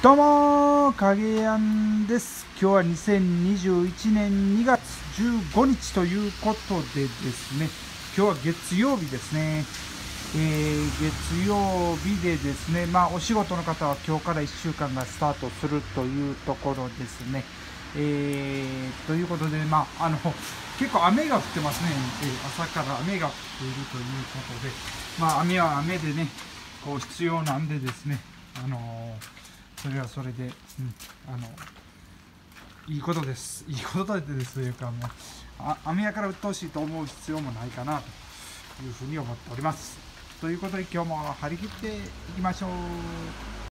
どうも影やんです。今日は2021年2月15日ということでですね、今日は月曜日ですね。月曜日でですね、お仕事の方は今日から1週間がスタートするというところですね。ということで、結構雨が降ってますね。朝から雨が降っているということで、雨は雨でね、こう必要なんでですね、それはそれで、いいことです。いいことでですというか、雨やから鬱陶しいと思う必要もないかなというふうに思っております。ということで今日も張り切っていきましょう。